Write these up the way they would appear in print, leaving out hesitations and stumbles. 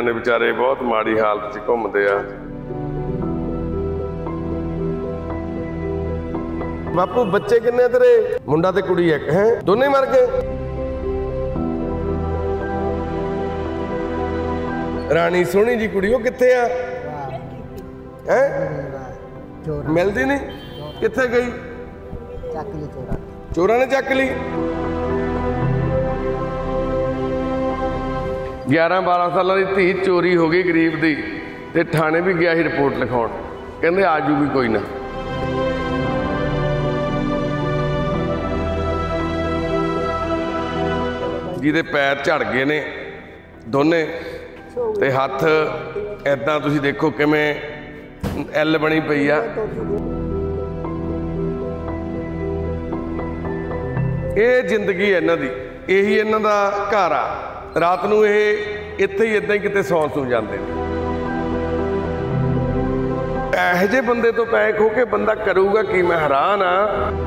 बच्चियां ने बेचारे बहुत माड़ी हालत च घूमते आ। बापू बच्चे किन्ने तेरे? मुंडा ते कुड़ी एक है, दोनों ही मर गए। रानी सोहनी जी कुड़ी कित्थे आ? मिलती नहीं, कित्थे गई? चोरा ने चक ली। 11-12 साल की धी चोरी हो गई गरीब दी, ते थाने भी गया ही रिपोर्ट लिखाउण, कहंदे आ जूगी कोई ना। जिहदे पैर झड़ गए ने दोने ते हत्थ ऐदां तुसीं देखो किवें एल बनी पई आ। ਇਹ ਜ਼ਿੰਦਗੀ ਹੈ ਇਹਨਾਂ ਦੀ, ਇਹੀ ਇਹਨਾਂ ਦਾ ਘਰ ਆ। ਰਾਤ ਨੂੰ ਇਹ ਇੱਥੇ ਹੀ ਇਦਾਂ ਹੀ ਕਿਤੇ ਸੌਂ ਜਾਂਦੇ ਨੇ। ਇਹੋ ਜਿਹੇ ਬੰਦੇ ਤੋਂ ਪੈਸੇ ਖੋ ਕੇ ਬੰਦਾ ਕਰੂਗਾ ਕੀ? ਮੈਂ ਹੈਰਾਨ ਆ।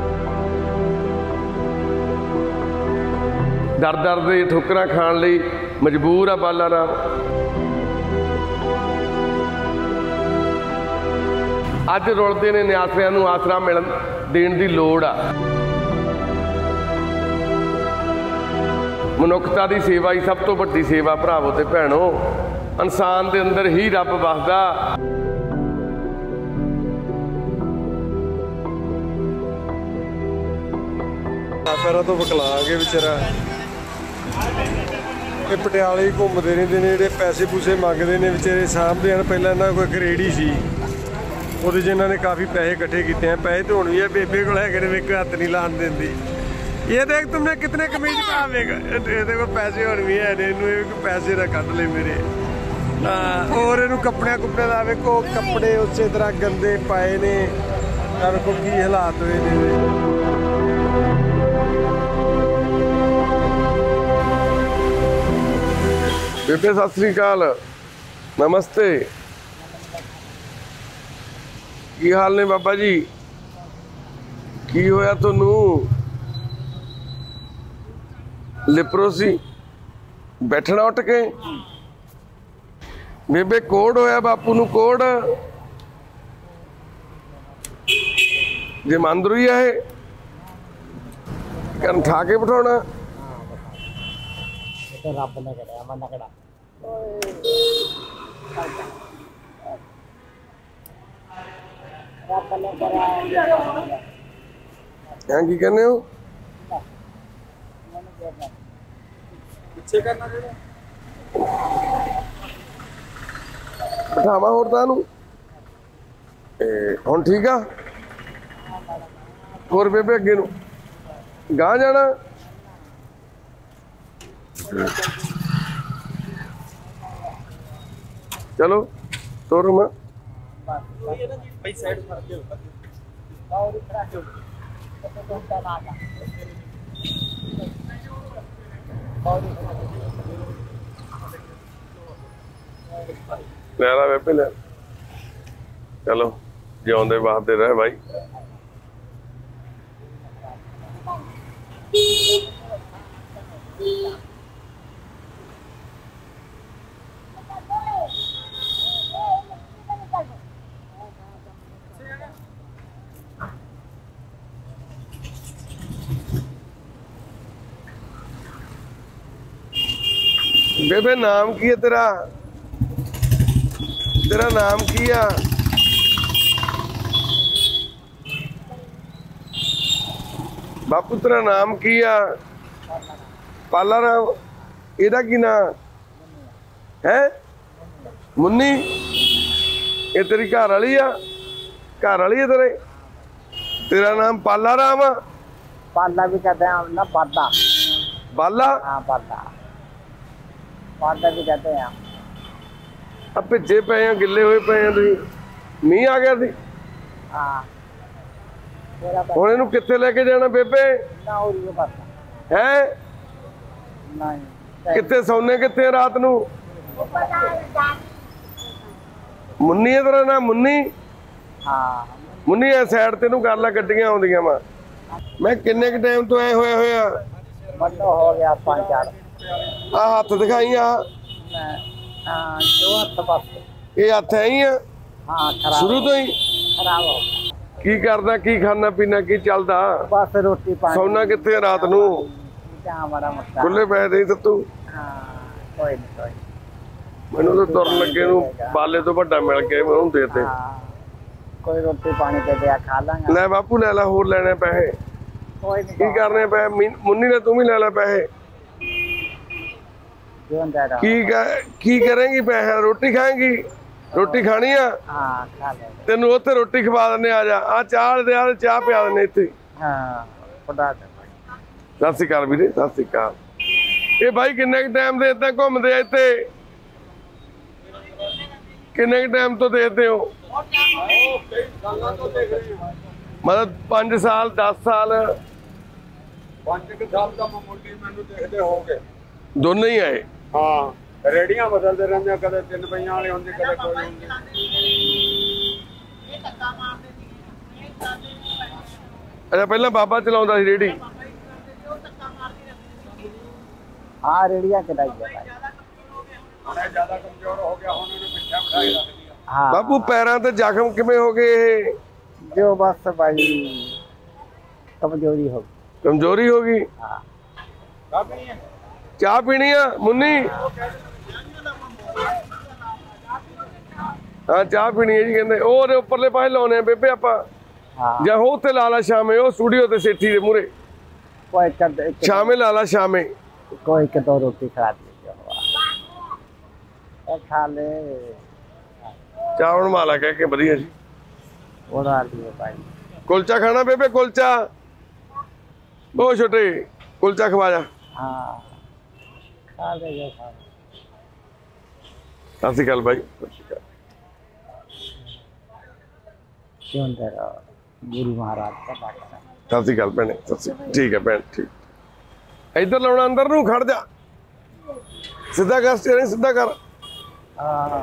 ਦਰ ਦੇ ਠੋਕਰਾਂ ਖਾਣ ਲਈ ਮਜਬੂਰ ਆ ਬਾਲਾ ਰਾਮ। ਅੱਜ ਰੁਲਦੇ ਨੇ ਨਿਆਸਰਿਆਂ ਨੂੰ ਆਸਰਾ ਮਿਲਣ ਦੇਣ ਦੀ ਲੋੜ ਆ। ਮਨੁੱਖਤਾ ਦੀ ਸੇਵਾ ਹੀ ਸਭ ਤੋਂ ਵੱਡੀ ਸੇਵਾ ਭਰਾਵੋ ਤੇ ਭੈਣੋ। ਇਨਸਾਨ ਦੇ ਅੰਦਰ ਹੀ ਰੱਬ ਵਸਦਾ। ਪੈਰਾਂ ਤੋਂ ਵਿਕਲਾਂਗ ਹੈ ਵਿਚਾਰਾ। ਇਹ ਪਟਿਆਲੇ ਹੀ ਘੁੰਮਦੇ ਰਹਿੰਦੇ ਨੇ, ਜਿਹੜੇ ਪੈਸੇ ਪੂਸੇ ਮੰਗਦੇ ਨੇ ਵਿਚਾਰੇ ਸਾਂਭਦੇ ਹਨ। ਪਹਿਲਾਂ ਇਹਨਾਂ ਕੋਲ ਇੱਕ ਰੇਹੜੀ ਸੀ, ਉਹਦੇ 'ਚ ਇਹਨਾਂ ਨੇ ਕਾਫੀ ਪੈਸੇ ਇਕੱਠੇ ਕੀਤੇ हैं। पैसे तो ਹੁਣ भी है, बेबे को हैगे ने, एक हथ नहीं लान देंदी। ये देख तुमने कितने कमीज पावेगा, ਇਹਦੇ ਕੋਲ ਪੈਸੇ ਹੁਣ ਵੀ ਹੈ ਨੇ, ਇਹਨੂੰ ਪੈਸੇ ਨਾ ਕੱਢ ਲੈ ਮੇਰੇ। और ਇਹਨੂੰ ਕੱਪੜਿਆਂ ਕੁੱਪੜਿਆਂ ਦਾ ਵੇਖੋ, ਕੱਪੜੇ ਉਸੇ ਤਰ੍ਹਾਂ ਗੰਦੇ ਪਾਏ ਨੇ। ਵੇਖੋ ਕੀ ਹਾਲਾਤ ਹੋਏ ਨੇ। ਬੇਬੇ ਸਤਿ ਸ੍ਰੀ ਅਕਾਲ, ਨਮਸਤੇ। ਕੀ ਹਾਲ ਨੇ ਬਾਬਾ ਜੀ? ਕੀ ਹੋਇਆ ਤੁਹਾਨੂੰ? ਲਿਪਰੋਸੀ? ਬੈਠਣਾ ਉੱਠ ਕੇ? ਬੇਬੇ ਕੋੜ ਹੋਇਆ ਬਾਪੂ ਨੂੰ, ਕੋੜ ਜੇ ਮੰਦਰੂ ਆ ਇਹ ਕਰਨ ਠਾ ਕੇ ਬਿਠਾਉਣਾ। ਰੱਬ ਨੇ ਕਰਿਆ, ਮੈਂ ਨਾ ਕਰਾ। ਰੱਬ ਨੇ ਕਰਿਆ। ਕੀ ਕਹਿੰਦੇ ਹੋ? ਪਿੱਛੇ ਕਰਨਾ ਜਿਹੜਾ ਬਿਠਾਵਾਂ ਹੋਰ ਤੁਹਾਨੂੰ? ਹੁਣ ਠੀਕ ਆ? ਹੋਰ ਬੇਬੇ ਅੱਗੇ ਨੂੰ ਗਾਂਹ ਜਾਣਾ? चलो तोरो मैं भाई साइड कर दे और इतना क्यों तो ना आ ले ला बेबे ले। चलो जिਉਂਦੇ ਵਾਸਤੇ ਰਹਿ भाई। बेबे नाम की है तेरा? तेरा नाम की है? बापू तेरा नाम की है? पाला राम। एदा की ना है? मुन्नी। ये तेरी घर वाली आ? घर वाली है तेरे? तेरा नाम पाला राम? पाला भी कहते हैं ना, बाला। बाला? हाँ बाला, बाला भी कहते हैं। अब भिजे पे हैं, गिले हुए पे हैं तुसीं। मींह आ गया सी? हाँ। ਹੁਣ ਇਹਨੂੰ ਕਿੱਥੇ ਲੈ ਕੇ ਜਾਣਾ ਬੇਬੇ? ਨਾ ਹੋਰ ਇਹ ਪਤਾ ਹੈ? ਨਹੀਂ ਕਿੱਥੇ ਸੌਣੇ ਕਿੱਥੇ ਰਾਤ ਨੂੰ? ਮੁੰਨੀ ਤੇਰਾ ਨਾਮ? ਮੁੰਨੀ? ਹਾਂ ਮੁੰਨੀ ਐ ਸਾਈਡ ਤੇ ਨੂੰ ਕਰ ਲੈ, ਗੱਡੀਆਂ ਆਉਂਦੀਆਂ ਵਾ। ਮੈਂ ਕਿੰਨੇ ਕ ਟਾਈਮ ਤੋਂ ਐ ਹੋਇਆ ਬੰਦਾ ਹੋ ਗਿਆ 5-4। ਆ ਹੱਥ ਦਿਖਾਈ ਆ। हाँ जो हथ बस ਇਹ ਹੱਥ ਐ ਹੀ ਆ हाँ खराब ਸ਼ੁਰੂ ਤੋਂ ਹੀ खराब हो ਕੀ ਕਰਦਾ ਕੀ ਖਾਣਾ ਪੀਣਾ ਕੀ ਚੱਲਦਾ बस रोटी पानी ਸੌਣਾ ਕਿੱਥੇ ਆ ਰਾਤ ਨੂੰ जहाँ बड़ा मुश्किल ਖੁੱਲੇ ਪੈ ਦੇ ਤੂੰ हाँ कोई नहीं कोई नहीं। ਮੈਨੂੰ ਤਾਂ ਤੁਰਨ ਲੱਗੇ ਨੂੰ ਬਾਲੇ ਤੋਂ ਵੱਡਾ ਮਿਲ ਗਿਆ ਮੈਂ ਉਹਨੂੰ ਦੇ ਤੇ हाँ कोई रोटी पानी दे दिया खा लेंगे ਲੈ ਬਾਪੂ ਲੈ ਲੈ ਹੋਰ ਲੈਣੇ ਪੈਸੇ कोई नहीं ਕੀ ਕਰਨੇ ਪੈਸੇ ਮੁੰਨੀ ਨੇ ਤੂੰ ਵੀ ਲੈ ਲੈ ਪੈਸੇ जीवन दे रहा ਕੀ ਕਰੇਂਗੀ ਪੈਸੇ ਰੋਟੀ ਖਾਏਂਗੀ ਰੋਟੀ ਖਾਣੀ ਆ हाँ खा लेंगे ਤੈਨੂੰ ਉੱਥੇ ਰੋਟੀ ਖਵਾ ਦਿੰਦੇ ਆ ਜਾ ਆ ਚਾਹ ਦੇ ਆ ਚਾਹ ਪਿਆ ਦਿੰਦੇ ਇੱਥੇ हाँ खुदा दे ਸਤਿ ਸ਼੍ਰੀ ਅਕਾਲ ਵੀਰੇ ਸਤਿ ਸ਼੍ਰੀ ਅਕਾਲ ਇਹ ਬਾਈ ਕਿੰਨੇ ਕ ਟਾਈਮ ਦੇ ਇੱਦਾਂ ਘੁੰਮਦੇ ਆ ਇੱਥੇ ਕਿੰਨੇ ਕ ਟਾਈਮ ਤੋਂ ਦੇਖਦੇ ਹੋ ਮਤਲਬ 5 ਸਾਲ 10 ਸਾਲ 5 ਸਾਲ ਦਾ ਮਾਮੂਲੀ ਮੈਨੂੰ ਦੇਖਦੇ ਹੋਗੇ ਦੋਨੇ ਹੀ ਆਏ ਹਾਂ ਰੇੜੀਆਂ ਬਦਲਦੇ ਰਹਿੰਦੇ ਆ, ਕਦੇ 3 ਪਹੀਆਂ ਵਾਲੇ ਹੁੰਦੇ ਕਦੇ ਕੋਈ ਹੁੰਦੇ। ਅੱਛਾ ਪਹਿਲਾਂ ਬਾਬਾ ਚਲਾਉਂਦਾ ਸੀ ਰੇੜੀ हाँ रेडिया चलाई है भाई ਹੁਣ ਇਹ ਜ਼ਿਆਦਾ ਕਮਜ਼ੋਰ ਹੋ ਗਿਆ, ਹੁਣ ਇਹਨੂੰ ਪਿੱਛੇ ਬਿਠਾਈ ਰੱਖਦੀ ਆ। हाँ ਬਾਪੂ ਪੈਰਾਂ ਤੇ ਜ਼ਖਮ ਕਿਵੇਂ ਹੋ ਗਏ ਇਹ जो बस भाई कमजोरी हो गई ਕਮਜ਼ੋਰੀ ਹੋ ਗਈ हाँ ਚਾਹ ਪੀਣੀ ਆ ਮੁੰਨੀ ਹਾਂ ਚਾਹ ਪੀਣੀ ਹੈ ਜੀ ਕਹਿੰਦੇ ਉਹ ਉਹਦੇ ਉੱਪਰਲੇ ਪਾਸੇ ਲਾਉਣੇ ਆ ਬੇਬੇ ਆਪਾਂ हाँ ਜਾਂ ਹੋ ਉੱਤੇ ਲਾ ਲਾ ਸ਼ਾਮੇ ਉਹ ਸਟੂਡੀਓ ਤੇ ਸੇਠੀ ਦੇ ਮੂਹਰੇ कोई एक ਸ਼ਾਮੇ ਲਾ ਲਾ ਸ਼ਾਮੇ कोई के 2 रोटी खा दी खा ले ਚਾਹ ਬਣਵਾ ਲਾ ਕਹਿ ਕੇ ਵਧੀਆ ਜੀ उड़ा लिए भाई ਕੁਲਚਾ ਖਾਣਾ ਬੇਬੇ ਕੁਲਚਾ ਉਹ ਛੋਟੇ ਕੁਲਚਾ ਖਵਾ ਜਾ हाँ खा ले जो खा ले। ਸਤਿ ਸ਼੍ਰੀ ਅਕਾਲ ਬਾਈ ਸਤਿ ਸ਼੍ਰੀ ਅਕਾਲ क्यों दे रहा गुरु महाराज का बात ਸਤਿ ਸ਼੍ਰੀ ਅਕਾਲ ਭੈਣੇ ਸਤਿ ਸ਼੍ਰੀ ਅਕਾਲ ਠੀਕ ਹੈ ਭੈਣ ਠੀਕ ਇੱਧਰ ਲਾਉਣਾ ਅੰਦਰ ਨੂੰ ਖੜ ਜਾ ਸਿੱਧਾ ਕਰ ਸਟੀਅਰਿੰਗ ਸਿੱਧਾ ਕਰ हाँ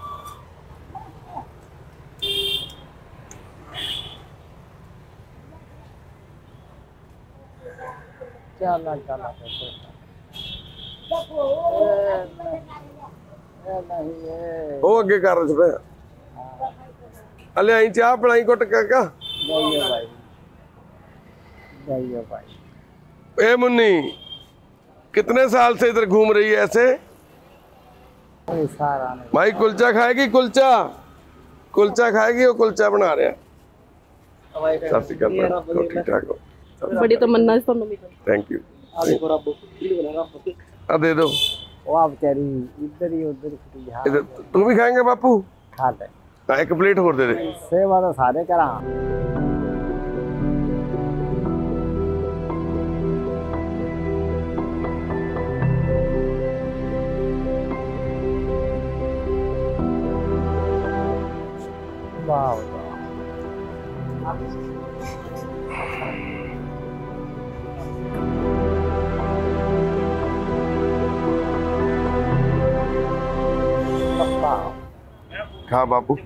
चला चला नहीं ये ਉਹ ਅੱਗੇ ਕਰ ਰਿਹਾ ਹਲੇ ਆਈ ਚਾਹ ਪਲਾਈ ਕੁੱਟ ਕਾਕਾ जाइए भाई जाइए भाई ए मुन्नी कितने साल से इधर घूम रही है ऐसे कोई सारा नहीं भाई कुलचा खाएगी कुलचा कुलचा खाएगी वो कुलचा बना रहे हैं सत श्री अकाल भैन, तो ठीक ठाक हो बड़ी तमन्ना है ਤੁਹਾਨੂੰ ਵੀ थैंक यू आ दे दो वो आप तेरी इधर ही उधर खड़ी है इधर तू भी खाएंगे बापू खा ले हाँ, एक प्लेट और दे दे सेवा तो सारे करा वाह वाह खा बापू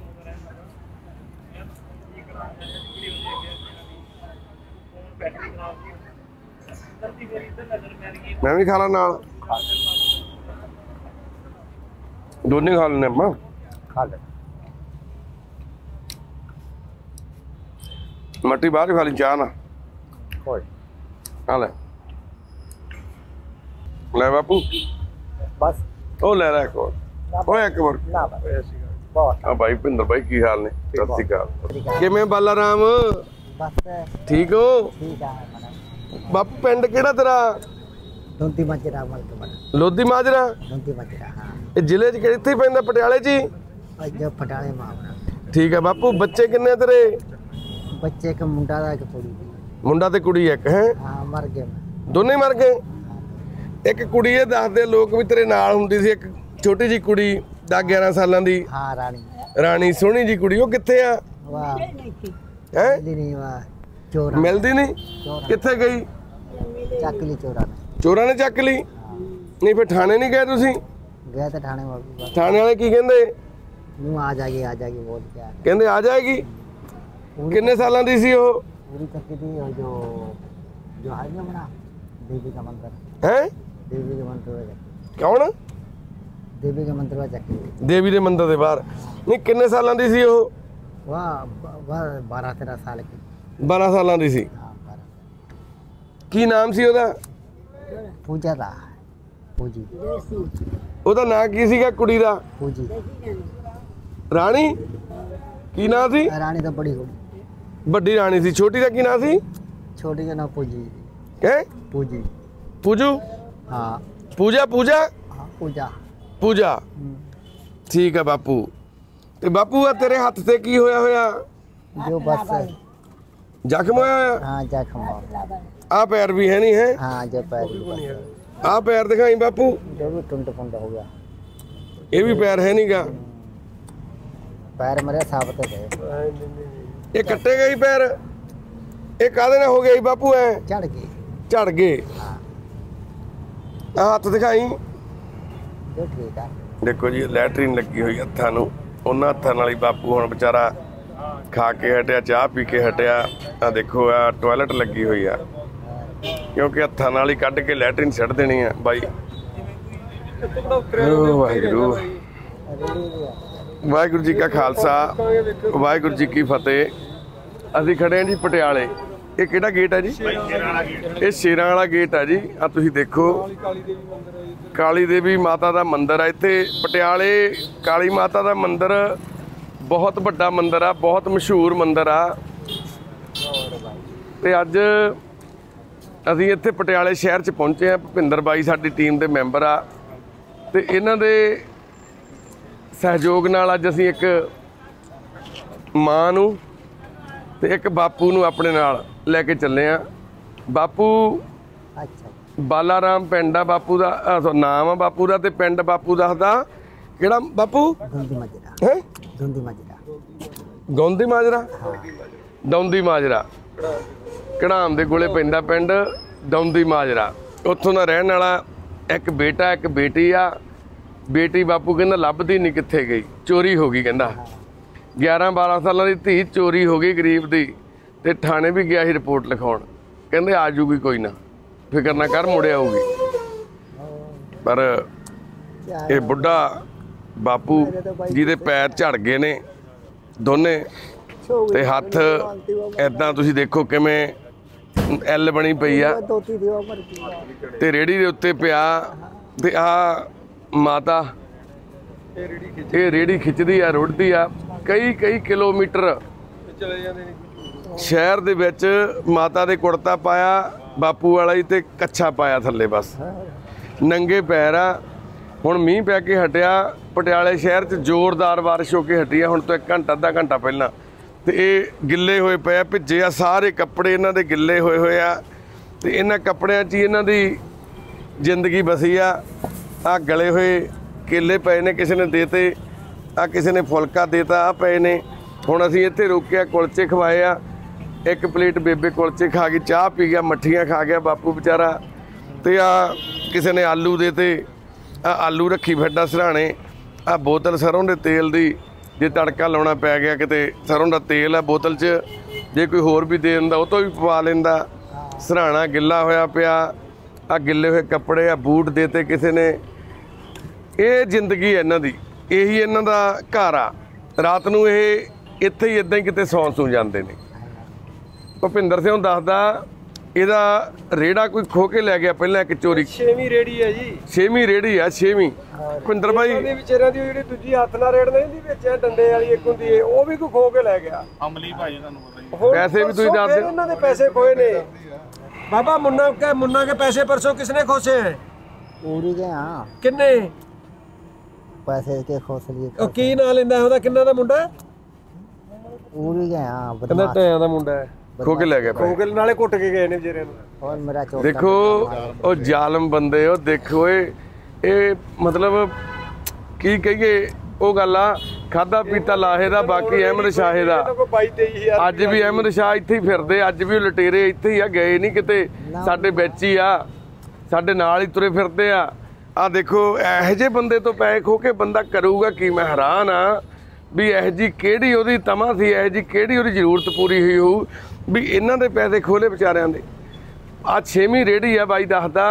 मैं भी खाना नाल दोनों खा लेने अम्मा खा ले मट्टी बाहर खा ली चाह ना कोई आ ले ले बापू बस ਉਹ ਲੈ ਲੈ ਕੋਲ ਓਏ ਇੱਕ ਮਿੰਟ ना बस बहुत ਆ ਭਾਈ ਭਿੰਦਰ ਭਾਈ ਕੀ ਹਾਲ ਨੇ ਸਤਿ ਸ਼੍ਰੀ ਅਕਾਲ ਕਿਵੇਂ ਬਾਲਾ ਰਾਮ बस ਠੀਕ ਹੋ ठीक है मैडम ਬਾਪੂ ਪਿੰਡ ਕਿਹੜਾ ਤੇਰਾ धुंती मजरा मल के मैडम ਲੋਧੀ ਮਾਜਰਾ धुंती मजरा हाँ ਇਹ ਜ਼ਿਲ੍ਹੇ 'ਚ ਕਿੱਥੇ ਪੈਂਦਾ ਪਟਿਆਲੇ 'ਚ ਹੀ और जो फटाने मामला ਠੀਕ ਹੈ ਬਾਪੂ ਬੱਚੇ ਕਿੰਨੇ ਤੇਰੇ बच्चे का मुंडा दा के पूरी ਮੁੰਡਾ ਤੇ ਕੁੜੀ ਇੱਕ ਹੈ हाँ मर गए ਦੋਨੇ ਮਰ ਗਏ ਇੱਕ ਕੁੜੀ ਇਹ ਦੱਸਦੇ ਲੋਕ ਵੀ ਤੇਰੇ ਨਾਲ ਹੁੰਦੀ ਸੀ ਇੱਕ ਛੋਟੀ ਜੀ ਕੁੜੀ 10 11 ਸਾਲਾਂ ਦੀ हाँ रानी ਰਾਣੀ ਸੋਹਣੀ ਜੀ ਕੁੜੀ ਉਹ ਕਿੱਥੇ ਆ वाह ਹੈ मिलदी नहीं वाह चोरा ਮਿਲਦੀ ਨਹੀਂ ਕਿੱਥੇ ਗਈ चकली चोरा ਚੋਰਾਂ ਨੇ ਚੱਕ ਲਈ ਨਹੀਂ ਫਿਰ ਥਾਣੇ ਨਹੀਂ ਗਏ ਤੁਸੀਂ गए थे थाने में बस ਥਾਣੇ ਵਾਲੇ ਕੀ ਕਹਿੰਦੇ यूं आ जाएगी बोल के आ ਕਹਿੰਦੇ ਆ ਜਾਏਗੀ ਕਿੰਨੇ ਸਾਲਾਂ ਦੀ ਸੀ ਉਹ पूरी करके थी और जो जो है ना बना देवी का मंदिर ਹੈ देवी के मंदिर है ਕੌਣ देवी के मंदिर में जाके ਦੇਵੀ ਦੇ ਮੰਦਿਰ ਦੇ ਬਾਹਰ। ਨਹੀਂ ਕਿੰਨੇ ਸਾਲਾਂ ਦੀ ਸੀ ਉਹ? वह 12-13 साल की। 12 ਸਾਲਾਂ ਦੀ ਸੀ। हाँ 12। ਕੀ ਨਾਮ ਸੀ ਉਹਦਾ? पूजा था, पूजी ਉਹਦਾ ਨਾਂ ਕੀ ਸੀਗਾ ਕੁੜੀ ਦਾ? पूजी। ਰਾਣੀ? ਕੀ ਨਾਂ ਸੀ? रानी तो बड़ी होगी, ਵੱਡੀ ਰਾਣੀ ਸੀ। ਛੋਟੀ ਦਾ ਕੀ ਨਾਂ ਸੀ? छोटी का नाम पूजी। ਹੈ पूजी। ਪੂਜੂ? हाँ ਪੂਜਾ? ਪੂਜਾ? हाँ पूजा। ਪੂਜਾ। ਠੀਕ ਹੈ ਬਾਪੂ। ਤੇ ਬਾਪੂ ਆ ਤੇਰੇ ਹੱਥ ਤੇ ਕੀ ਹੋਇਆ ਹੋਇਆ? जो बस ਜ਼ਖਮ ਹੋਇਆ ਹੋਇਆ? हाँ जख्म। ਆ ਪੈਰ ਵੀ ਹੈ ਨਹੀਂ ਹੈ? हाँ जो पैर भी- ਆ ਪੈਰ ਦਿਖਾਈ ਬਾਪੂ। जो भी टुंड पुंड हो गया, ਇਹ ਵੀ ਪੈਰ ਹੈ ਨਹੀਂਗਾ। पैर मेरे साबते थे, ਇਹ ਕੱਟੇ ਗਏ ਪੈਰ। ਇਹ ਕਾਹਦੇ ਨਾਲ ਹੋ ਗਿਆ ਜੀ ਬਾਪੂ? ਐ चढ़ गए। ਝੜ ਗਏ। ਆ ਹੱਥ ਦਿਖਾਈ। जो ठीक है। ਦੇਖੋ ਜੀ ਲੈਟਰੀਨ ਲੱਗੀ ਹੋਈ ਹੱਥਾਂ ਨੂੰ। ਉਹਨਾਂ ਹੱਥਾਂ ਨਾਲ ਹੀ ਬਾਪੂ ਹੁਣ ਵਿਚਾਰਾ ਖਾ ਕੇ ਹਟਿਆ, ਚਾਹ ਪੀ ਕੇ ਹਟਿਆ। ਆ ਦੇਖੋ ਆ ਟਾਇਲਟ ਲੱਗੀ ਹੋਈ ਆ, ਕਿਉਂਕਿ ਹੱਥਾਂ ਨਾਲ ਹੀ ਕੱਢ ਕੇ ਲੈਟਰੀਨ ਛੱਡ ਦੇਣੀ ਆ ਬਾਈ। ਓ ਵਾਹਿਗੁਰੂ। ਵਾਹਿਗੁਰੂ ਜੀ ਕਾ ਖਾਲਸਾ, ਵਾਹਿਗੁਰੂ ਜੀ ਕੀ ਫਤਿਹ। ਅਸੀਂ ਖੜੇ ਹਾਂ ਜੀ ਪਟਿਆਲੇ। ਇਹ ਕਿਹੜਾ ਗੇਟ ਹੈ ਜੀ? ਇਹ ਸ਼ੇਰਾਂ ਵਾਲਾ ਗੇਟ ਹੈ ਜੀ। ਆ ਤੁਸੀਂ ਦੇਖੋ ਕਾਲੀ ਦੇਵੀ ਮਾਤਾ ਦਾ ਮੰਦਿਰ ਆ ਇੱਥੇ ਪਟਿਆਲੇ। ਕਾਲੀ ਮਾਤਾ ਦਾ ਮੰਦਿਰ ਬਹੁਤ ਵੱਡਾ ਮੰਦਿਰ ਆ, ਬਹੁਤ ਮਸ਼ਹੂਰ ਮੰਦਿਰ ਆ। ਤੇ ਅੱਜ ਅਸੀਂ ਇੱਥੇ ਪਟਿਆਲੇ ਸ਼ਹਿਰ 'ਚ ਪਹੁੰਚੇ ਆ। ਭੁਪਿੰਦਰ ਬਾਈ ਸਾਡੀ ਟੀਮ ਦੇ ਮੈਂਬਰ ਆ ਤੇ ਇਹਨਾਂ ਦੇ ਸਹਿਯੋਗ ਨਾਲ ਅੱਜ ਅਸੀਂ ਇੱਕ ਮਾਂ ਨੂੰ ਤੇ ਇੱਕ ਬਾਪੂ ਨੂੰ ਆਪਣੇ ਨਾਲ ਲੈ ਕੇ ਚੱਲੇ ਆ। ਬਾਪੂ अच्छा ਬਾਲਾ ਰਾਮ ਪਿੰਡ ਆ ਬਾਪੂ ਦਾ, ਨਾਮ ਆ ਬਾਪੂ ਦਾ। ਤੇ ਪਿੰਡ ਬਾਪੂ ਦੱਸਦਾ ਕਿਹੜਾ ਬਾਪੂ? धुंधी मजरा। ਹੈ धुंधी मजरा। ਗੌਂਦੀ ਮਾਜਰਾ? ਦੌਂਦੀ ਮਾਜਰਾ। ਕੜਾਮ ਦੇ ਕੋਲੇ ਪੈਂਦਾ ਪਿੰਡ ਦੌਂਦੀ ਮਾਜਰਾ। ਉੱਥੋਂ ਦਾ ਰਹਿਣ ਵਾਲਾ। ਇੱਕ ਬੇਟਾ ਇੱਕ ਬੇਟੀ ਆ। ਬੇਟੀ ਬਾਪੂ ਕਹਿੰਦਾ ਲੱਭਦੀ ਨਹੀਂ, ਕਿੱਥੇ ਗਈ? ਚੋਰੀ ਹੋ ਗਈ ਕਹਿੰਦਾ। 11-12 ਸਾਲਾਂ ਦੀ ਧੀ ਚੋਰੀ ਹੋ ਗਈ ਗਰੀਬ ਦੀ। ਤੇ ਥਾਣੇ ਵੀ ਗਿਆ ਸੀ ਰਿਪੋਰਟ ਲਿਖਾਉਣ। ਕਹਿੰਦੇ ਆ ਜੂਗੀ, ਕੋਈ ਨਾ ਫਿਕਰ ਨਾ ਕਰ, ਮੁੜ ਆਊਗੀ। ਪਰ ਇਹ ਬੁੱਢਾ ਬਾਪੂ ਜਿਹਦੇ ਪੈਰ ਝੜ ਗਏ ਨੇ ਦੋਨੇ ਤੇ ਹੱਥ ਐਦਾਂ ਤੁਸੀਂ ਦੇਖੋ ਕਿਵੇਂ ਐਲ ਬਣੀ ਪਈ ਆ दोती थी वो मर गई। ਤੇ ਰੇੜੀ ਦੇ ਉੱਤੇ ਪਿਆ। ਤੇ ਆ ਮਾਤਾ ਇਹ ਰੇੜੀ ਖਿੱਚਦੀ ਆ, ਰੁੜਦੀ ਆ ਕਈ ਕਿਲੋਮੀਟਰ ਸ਼ਹਿਰ ਦੇ ਵਿੱਚ। ਮਾਤਾ ਦੇ ਕੁੜਤਾ ਪਾਇਆ ਬਾਪੂ ਵਾਲਾ ਹੀ ਤੇ ਕੱਛਾ ਪਾਇਆ ਥੱਲੇ, ਬਸ ਨੰਗੇ ਪੈਰ ਆ। ਹੁਣ ਮੀਂਹ ਪੈ ਕੇ ਹਟਿਆ ਪਟਿਆਲੇ ਸ਼ਹਿਰ 'ਚ, ਜ਼ੋਰਦਾਰ ਬਾਰਿਸ਼ ਹੋ ਕੇ ਹਟੀ ਆ ਹੁਣ ਤੋਂ 1 ਘੰਟਾ ਅੱਧਾ ਘੰਟਾ ਪਹਿਲਾਂ। ਤੇ ਇਹ ਗਿੱਲੇ ਹੋਏ ਪਏ ਆ, ਭਿੱਜੇ ਆ ਸਾਰੇ ਕੱਪੜੇ ਇਹਨਾਂ ਦੇ ਗਿੱਲੇ ਹੋਏ ਆ। ਤੇ ਇਹਨਾਂ ਕੱਪੜਿਆਂ 'ਚ ਹੀ ਇਹਨਾਂ ਦੀ ਜ਼ਿੰਦਗੀ ਬਸੀ ਆ। ਆ ਗਲੇ ਹੋਏ ਕੇਲੇ ਪਏ ਨੇ, ਕਿਸੇ ਨੇ ਦੇਤੇ, ਆ ਕਿਸੇ ਨੇ ਫੁਲਕਾ ਦੇਤਾ, ਆ ਪਏ ਨੇ। ਹੁਣ ਅਸੀਂ ਇੱਥੇ ਰੋਕਿਆ, ਕੁਲਚੇ ਖਵਾਏ ਆ। 1 ਪਲੇਟ ਬੇਬੇ ਕੁਲਚੇ ਖਾ ਗਈ, ਚਾਹ ਪੀ ਗਿਆ, ਮੱਠੀਆਂ ਖਾ ਗਿਆ ਬਾਪੂ ਵਿਚਾਰਾ। ਤੇ ਆ ਕਿਸੇ ਨੇ ਆਲੂ ਦੇਤੇ, ਆ ਆਲੂ ਰੱਖੀ ਫਿਰਦਾ ਸਿਰਹਾਣੇ। ਆ ਬੋਤਲ ਸਰੋਂ ਦੇ ਤੇਲ ਦੀ, ਜੇ ਤੜਕਾ ਲਾਉਣਾ ਪੈ ਗਿਆ ਕਿਤੇ, ਸਰੋਂ ਦਾ ਤੇਲ ਆ ਬੋਤਲ 'ਚ। ਜੇ ਕੋਈ ਹੋਰ ਵੀ ਦੇ ਦਿੰਦਾ ਉਹ ਤੋਂ ਵੀ ਪਵਾ ਲੈਂਦਾ। ਸਿਰਹਾਣਾ ਗਿੱਲਾ ਹੋਇਆ ਪਿਆ। ਆ ਗਿੱਲੇ ਹੋਏ ਕੱਪੜੇ ਆ, ਬੂਟ ਦੇਤੇ ਕਿਸੇ ਨੇ। ਇਹ ਜ਼ਿੰਦਗੀ ਹੈ ਇਹਨਾਂ ਦੀ, ਇਹੀ ਇਹਨਾਂ ਦਾ ਘਰ ਆ। ਰਾਤ ਨੂੰ ਇਹ ਇੱਥੇ ਹੀ ਇਦਾਂ ਹੀ ਕਿਤੇ ਸੌਂ ਜਾਂਦੇ ਨੇ। ਭੁਪਿੰਦਰ ਸਿੰਘ ਦੱਸਦਾ ਇਹਦਾ ਰੇੜਾ ਕੋਈ ਖੋ ਕੇ ਲੈ ਗਿਆ ਪਹਿਲਾਂ ਇੱਕ ਚੋਰੀ। 6ਵੀਂ ਰੇੜੀ ਹੈ ਜੀ। 6ਵੀਂ ਰੇੜੀ ਆ, 6ਵੀਂ। ਭੁਪਿੰਦਰ ਭਾਈ ਉਹਦੇ ਵਿਚਾਰਿਆਂ ਦੀ ਜਿਹੜੀ ਦੂਜੀ ਹੱਥ ਨਾਲ ਰੇੜ ਨਹੀਂ ਵਿੱਚ ਡੰਡੇ ਵਾਲੀ ਇੱਕ ਹੁੰਦੀ ਹੈ, ਉਹ ਵੀ ਕੋਈ ਖੋ ਕੇ ਲੈ ਗਿਆ। अमली भाई ਤੁਹਾਨੂੰ ਪਤਾ ਹੀ। ਹੁਣ ਪੈਸੇ ਵੀ ਤੁਸੀਂ ਪਰਸੋਂ ਦੱਸ ਫਿਰ ਇਹਨਾਂ ਦੇ ਪੈਸੇ ਖੋਏ ਨੇ। बाबा मुन्ना के पैसे परसों किसने खोसे हैं? उड़ी गए। हाँ किन्ने? पैसे के खोस लिए। ਉਹ ਕੀ ਨਾਂ ਲੈਂਦਾ ਉਹਦਾ? ਕਿੰਨਾ ਦਾ ਮੁੰਡਾ? उड़ी गए। हाँ ਕਹਿੰਦਾ बदमाश। ਟਿਆਂ ਦਾ ਮੁੰਡਾ ਹੈ, ਖੋ ਕੇ ਲੈ ਗਿਆ ਪੈਸੇ। ਖੋਗਲ ਨਾਲੇ ਕੁੱਟ ਕੇ ਗਏ ਨੇ ਵਿਚਾਰਿਆਂ ਨੂੰ। और मेरा चोट ਦੇਖੋ ਉਹ ਜ਼ਾਲਮ ਬੰਦੇ, ਉਹ ਦੇਖੋ ਇਹ ਮਤਲਬ ਕੀ ਕਹੀਏ। ਉਹ ਗੱਲ ਆ ਖਾਦਾ ਪੀਤਾ ਲਾਹੇ ਦਾ, ਬਾਕੀ ਅਹਿਮਦ ਸ਼ਾਹੇ ਦਾ। 22-23 ਅੱਜ ਵੀ ਅਹਿਮਦ ਸ਼ਾਹ ਇੱਥੇ ਹੀ ਫਿਰਦੇ, ਅੱਜ ਵੀ ਉਹ ਲਟੇਰੇ ਇੱਥੇ ਹੀ ਆ, ਗਏ ਨਹੀਂ ਕਿਤੇ, ਸਾਡੇ ਵਿੱਚ ਹੀ ਆ, ਸਾਡੇ ਨਾਲ ਹੀ ਤੁਰੇ ਫਿਰਦੇ ਆ। ਆ ਦੇਖੋ ਇਹੋ ਜਿਹੇ ਬੰਦੇ ਤੋਂ ਪੈਸੇ ਖੋ ਕੇ ਬੰਦਾ ਕਰੂਗਾ ਕੀ? ਮੈਂ ਹੈਰਾਨ ਆ ਵੀ ਇਹੋ ਜਿਹੀ ਕਿਹੜੀ ਉਹਦੀ ਤਮਾ ਸੀ, ਇਹੋ ਜਿਹੀ ਕਿਹੜੀ ਉਹਦੀ ਜ਼ਰੂਰਤ ਪੂਰੀ ਹੋਈ ਹੋਊ ਵੀ ਇਹਨਾਂ ਦੇ ਪੈਸੇ ਖੋਲੇ ਵਿਚਾਰਿਆਂ ਦੇ। ਆ 6ਵੀਂ ਰੇੜੀ ਆ ਬਾਈ ਦੱਸਦਾ।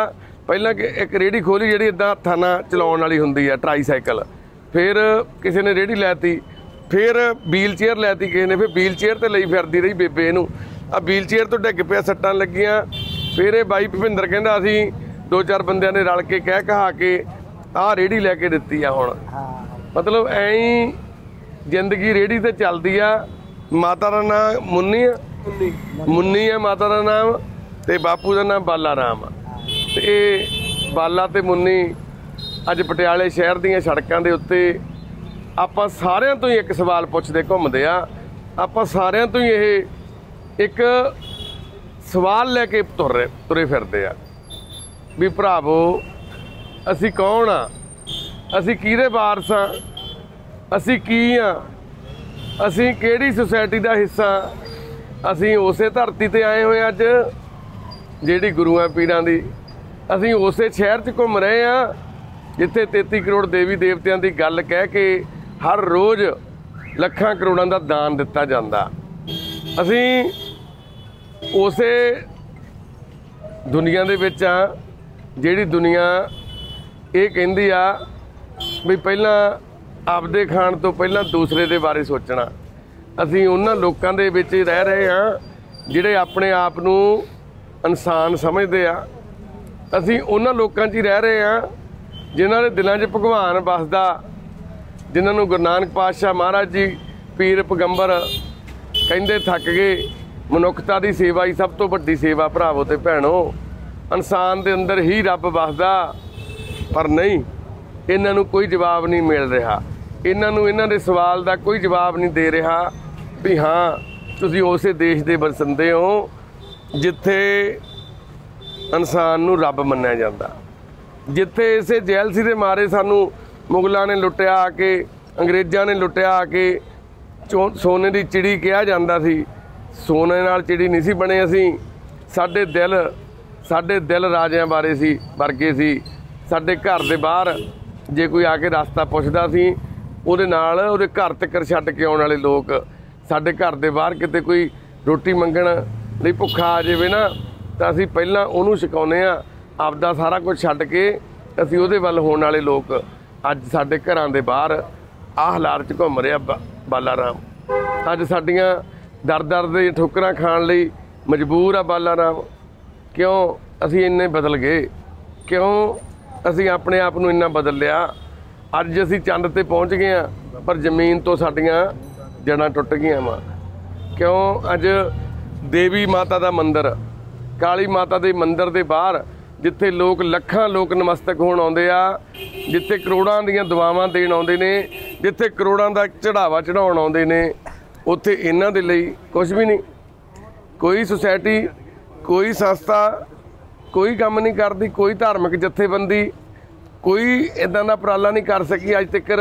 ਪਹਿਲਾਂ ਕਿ ਇੱਕ ਰੇਹੜੀ ਖੋਲੀ ਜਿਹੜੀ ਇਦਾਂ ਹੱਥਾਂ ਨਾਲ ਚਲਾਉਣ ਵਾਲੀ ਹੁੰਦੀ ਆ, ਟਰਾਈਸਾਈਕਲ। ਫਿਰ ਕਿਸੇ ਨੇ ਰੇਹੜੀ ਲੈਤੀ, ਫਿਰ ਵੀਲ ਚੇਅਰ ਲੈਤੀ ਕਿਸੇ ਨੇ, ਫਿਰ ਵੀਲ ਚੇਅਰ ਤੇ ਲਈ ਫਿਰਦੀ ਰਹੀ ਬੇਬੇ ਇਹਨੂੰ। ਆ ਵੀਲ ਚੇਅਰ ਤੋਂ ਡਿੱਗ ਪਿਆ, ਸੱਟਾਂ ਲੱਗੀਆਂ। ਫਿਰ ਇਹ ਬਾਈ ਭੁਪਿੰਦਰ ਕਹਿੰਦਾ ਅਸੀਂ 2-4 ਬੰਦਿਆਂ ਨੇ ਰਲ ਕੇ ਕਹਿ ਕਹਾ ਕੇ ਆਹ ਰੇਹੜੀ ਲੈ ਕੇ ਦਿੱਤੀ ਆ ਹੁਣ। ਮਤਲਬ ਐਂ ਹੀ ਜ਼ਿੰਦਗੀ ਰੇਹੜੀ ਤੇ ਚੱਲਦੀ ਆ। ਮਾਤਾ ਦਾ ਨਾਮ ਮੁੰਨੀ ਆ, ਮੁੰਨੀ ਆ ਮਾਤਾ ਦਾ ਨਾਮ, ਤੇ ਬਾਪੂ ਦਾ ਨਾਮ ਬਾਲਾ ਰਾਮ ਆ। ਤੇ ਇਹ ਬਾਲਾ ਤੇ ਮੁੰਨੀ ਅੱਜ ਪਟਿਆਲੇ ਸ਼ਹਿਰ ਦੀਆਂ ਸੜਕਾਂ ਦੇ ਉੱਤੇ ਆਪਾਂ ਸਾਰਿਆਂ ਤੋਂ ਹੀ ਇੱਕ ਸਵਾਲ ਪੁੱਛਦੇ ਘੁੰਮਦੇ ਆ। ਆਪਾਂ ਸਾਰਿਆਂ ਤੋਂ ਹੀ ਇਹ ਇੱਕ ਸਵਾਲ ਲੈ ਕੇ ਤੁਰੇ ਫਿਰਦੇ ਆ ਵੀ ਭਰਾਵੋ ਅਸੀਂ ਕੌਣ ਆ, ਅਸੀਂ ਕਿਹਦੇ ਵਾਰਸ ਆ, ਅਸੀਂ ਕੀ ਆ, ਅਸੀਂ ਕਿਹੜੀ ਸੁਸਾਇਟੀ ਦਾ ਹਿੱਸਾ। ਅਸੀਂ ਉਸੇ ਧਰਤੀ ਤੇ ਆਏ ਹੋਏ ਅੱਜ ਜਿਹੜੀ ਗੁਰੂਆਂ ਪੀਰਾਂ ਦੀ। ਅਸੀਂ ਉਸੇ ਸ਼ਹਿਰ 'ਚ ਘੁੰਮ ਰਹੇ ਆ ਜਿੱਥੇ 33 ਕਰੋੜ ਦੇਵੀ ਦੇਵਤਿਆਂ ਦੀ ਗੱਲ ਕਹਿ ਕੇ ਹਰ ਰੋਜ਼ ਲੱਖਾਂ ਕਰੋੜਾਂ ਦਾ ਦਾਨ ਦਿੱਤਾ ਜਾਂਦਾ। ਅਸੀਂ ਉਸੇ ਦੁਨੀਆ ਦੇ ਵਿੱਚ ਆ ਜਿਹੜੀ ਦੁਨੀਆ ਇਹ ਕਹਿੰਦੀ ਆ ਵੀ ਪਹਿਲਾਂ ਆਪਦੇ ਖਾਣ ਤੋਂ ਪਹਿਲਾਂ ਦੂਸਰੇ ਦੇ ਬਾਰੇ ਸੋਚਣਾ। ਅਸੀਂ ਉਹਨਾਂ ਲੋਕਾਂ ਦੇ ਵਿੱਚ ਰਹਿ ਰਹੇ ਹਾਂ ਜਿਹੜੇ ਆਪਣੇ ਆਪ ਨੂੰ ਇਨਸਾਨ ਸਮਝਦੇ ਆ। ਅਸੀਂ ਉਹਨਾਂ ਲੋਕਾਂ 'ਚ ਹੀ ਰਹਿ ਰਹੇ ਹਾਂ ਜਿਨ੍ਹਾਂ ਦੇ ਦਿਲਾਂ 'ਚ ਭਗਵਾਨ ਵੱਸਦਾ, ਜਿਨ੍ਹਾਂ ਨੂੰ ਗੁਰੂ ਨਾਨਕ ਪਾਤਸ਼ਾਹ ਮਹਾਰਾਜ ਜੀ ਪੀਰ ਪੈਗੰਬਰ ਕਹਿੰਦੇ ਥੱਕ ਗਏ ਮਨੁੱਖਤਾ ਦੀ ਸੇਵਾ ਹੀ ਸਭ ਤੋਂ ਵੱਡੀ ਸੇਵਾ ਭਰਾਵੋ ਤੇ ਭੈਣੋ। ਇਨਸਾਨ ਦੇ ਅੰਦਰ ਹੀ ਰੱਬ ਵੱਸਦਾ, ਪਰ ਨਹੀਂ, ਇਹਨਾਂ ਨੂੰ ਕੋਈ ਜਵਾਬ ਨਹੀਂ ਮਿਲ ਰਿਹਾ। ਇਹਨਾਂ ਨੂੰ ਇਹਨਾਂ ਦੇ ਸਵਾਲ ਦਾ ਕੋਈ ਜਵਾਬ ਨਹੀਂ ਦੇ ਰਿਹਾ ਵੀ ਹਾਂ ਤੁਸੀਂ ਉਸੇ ਦੇਸ਼ ਦੇ ਵਸੰਦੇ ਹੋ ਜਿੱਥੇ ਇਨਸਾਨ ਨੂੰ ਰੱਬ ਮੰਨਿਆ ਜਾਂਦਾ, ਜਿੱਥੇ ਇਸੇ ਜੈਲਸੀ ਦੇ ਮਾਰੇ ਸਾਨੂੰ ਮੁਗਲਾਂ ਨੇ ਲੁੱਟਿਆ ਆ ਕੇ, ਅੰਗਰੇਜ਼ਾਂ ਨੇ ਲੁੱਟਿਆ ਆ ਕੇ। ਸੋਨੇ ਦੀ ਚਿੜੀ ਕਿਹਾ ਜਾਂਦਾ ਸੀ, ਸੋਨੇ ਨਾਲ ਚਿੜੀ ਨਹੀਂ ਸੀ ਬਣੇ ਅਸੀਂ। ਸਾਡੇ ਦਿਲ ਰਾਜਿਆਂ ਬਾਰੇ ਸੀ ਵਰਗੇ ਸੀ। ਸਾਡੇ ਘਰ ਦੇ ਬਾਹਰ ਜੇ ਕੋਈ ਆ ਕੇ ਰਸਤਾ ਪੁੱਛਦਾ ਸੀ ਉਹਦੇ ਨਾਲ ਉਹਦੇ ਘਰ ਤੱਕ ਛੱਡ ਕੇ ਆਉਣ ਵਾਲੇ ਲੋਕ। ਸਾਡੇ ਘਰ ਦੇ ਬਾਹਰ ਕਿਤੇ ਕੋਈ ਰੋਟੀ ਮੰਗਣ ਲਈ ਭੁੱਖਾ ਆ ਜਾਵੇ ਨਾ ਤਾਂ ਅਸੀਂ ਪਹਿਲਾਂ ਉਹਨੂੰ ਛਕਾਉਂਦੇ ਆ, ਆਪਦਾ ਸਾਰਾ ਕੁਝ ਛੱਡ ਕੇ ਅਸੀਂ ਉਹਦੇ ਵੱਲ ਹੋਣ ਵਾਲੇ ਲੋਕ। ਅੱਜ ਸਾਡੇ ਘਰਾਂ ਦੇ ਬਾਹਰ ਆਹ ਹਾਲਾਤ 'ਚ ਘੁੰਮ ਰਿਹਾ ਬਾਲਾ ਰਾਮ। ਅੱਜ ਸਾਡੀਆਂ ਦਰ ਦੇ ਠੋਕਰਾਂ ਖਾਣ ਲਈ ਮਜਬੂਰ ਆ ਬਾਲਾ ਰਾਮ। ਕਿਉਂ ਅਸੀਂ ਇੰਨੇ ਬਦਲ ਗਏ? ਕਿਉਂ ਅਸੀਂ ਆਪਣੇ ਆਪ ਨੂੰ ਇੰਨਾ ਬਦਲ ਲਿਆ? ਅੱਜ ਅਸੀਂ ਚੰਦ ਤੇ ਪਹੁੰਚ ਗਏ ਆ ਪਰ ਜ਼ਮੀਨ ਤੋਂ ਸਾਡੀਆਂ ਜੜ੍ਹਾਂ ਟੁੱਟ ਗਈਆਂ ਵਾ। ਕਿਉਂ ਅੱਜ ਦੇਵੀ ਮਾਤਾ ਦਾ ਮੰਦਿਰ, ਕਾਲੀ ਮਾਤਾ ਦੇ ਮੰਦਿਰ ਦੇ ਬਾਹਰ ਜਿੱਥੇ ਲੋਕ ਲੱਖਾਂ ਲੋਕ ਨਮਸਤਕ ਹੋਣ ਆਉਂਦੇ ਆ, ਜਿੱਥੇ ਕਰੋੜਾਂ ਦੀਆਂ ਦੁਆਵਾਂ ਦੇਣ ਆਉਂਦੇ ਨੇ, ਜਿੱਥੇ ਕਰੋੜਾਂ ਦਾ ਚੜਾਵਾ ਚੜਾਉਣ ਆਉਂਦੇ ਨੇ, ਉੱਥੇ ਇਹਨਾਂ ਦੇ ਲਈ ਕੁਝ ਵੀ ਨਹੀਂ। ਕੋਈ ਸੁਸਾਇਟੀ, ਕੋਈ ਸੰਸਥਾ ਕੋਈ ਕੰਮ ਨਹੀਂ ਕਰਦੀ, ਕੋਈ ਧਾਰਮਿਕ ਜਥੇਬੰਦੀ ਕੋਈ ਇੱਦਾਂ ਦਾ ਉਪਰਾਲਾ ਨਹੀਂ ਕਰ ਸਕੀ ਅੱਜ ਤੱਕ।